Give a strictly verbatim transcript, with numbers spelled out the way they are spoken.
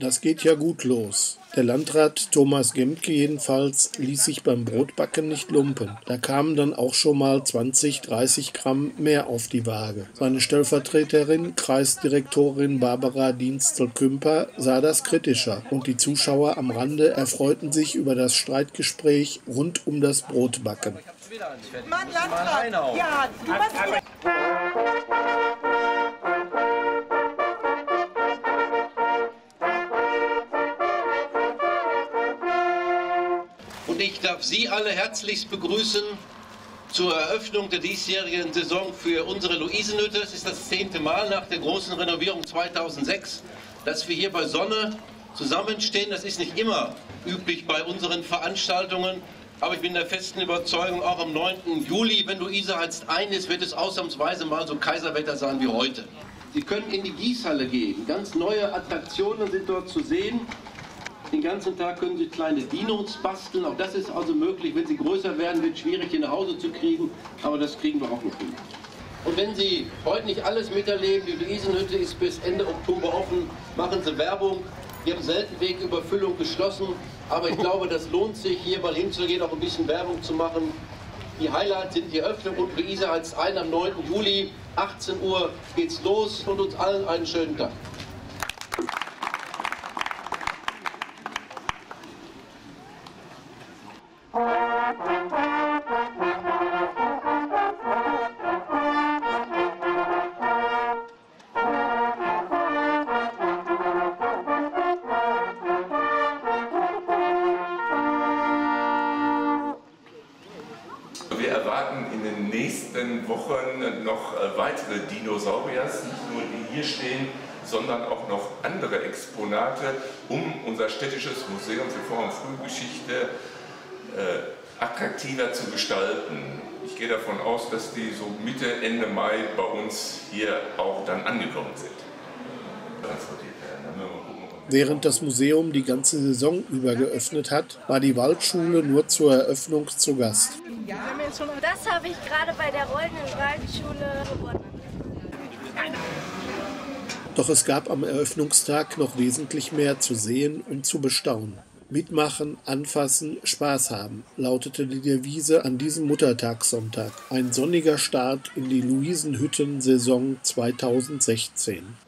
Das geht ja gut los. Der Landrat Thomas Gemke jedenfalls ließ sich beim Brotbacken nicht lumpen. Da kamen dann auch schon mal zwanzig, dreißig Gramm mehr auf die Waage. Seine Stellvertreterin, Kreisdirektorin Barbara Dienstl-Kümper, sah das kritischer. Und die Zuschauer am Rande erfreuten sich über das Streitgespräch rund um das Brotbacken. Mann, Landrat! Ja, du machst wieder... Und ich darf Sie alle herzlichst begrüßen zur Eröffnung der diesjährigen Saison für unsere Luisenhütte. Es ist das zehnte Mal nach der großen Renovierung zweitausendsechs, dass wir hier bei Sonne zusammenstehen. Das ist nicht immer üblich bei unseren Veranstaltungen, aber ich bin der festen Überzeugung, auch am neunten Juli, wenn Luise heizt ein ist, wird es ausnahmsweise mal so Kaiserwetter sein wie heute. Sie können in die Gießhalle gehen. Ganz neue Attraktionen sind dort zu sehen. Den ganzen Tag können Sie kleine Dinos basteln. Auch das ist also möglich. Wenn sie größer werden, wird es schwierig, hier nach Hause zu kriegen. Aber das kriegen wir auch noch hin. Und wenn Sie heute nicht alles miterleben, die Luisenhütte ist bis Ende Oktober offen, machen Sie Werbung. Wir haben Seltenwegüberfüllung geschlossen. Aber ich glaube, das lohnt sich, hier mal hinzugehen, auch ein bisschen Werbung zu machen. Die Highlights sind die Öffnung und Luise heizt ein am neunten Juli. achtzehn Uhr geht's los und uns allen einen schönen Tag. Wir erwarten in den nächsten Wochen noch weitere Dinosauriers, nicht nur die hier stehen, sondern auch noch andere Exponate, um unser städtisches Museum für Vor- und Frühgeschichte äh, attraktiver zu gestalten. Ich gehe davon aus, dass die so Mitte, Ende Mai bei uns hier auch dann angekommen sind. Während das Museum die ganze Saison über geöffnet hat, war die Waldschule nur zur Eröffnung zu Gast. Das habe ich gerade bei der Rollenden Waldschule gewonnen. Doch es gab am Eröffnungstag noch wesentlich mehr zu sehen und zu bestaunen. Mitmachen, anfassen, Spaß haben, lautete die Devise an diesem Muttertagssonntag. Ein sonniger Start in die Luisenhütten-Saison zweitausendsechzehn.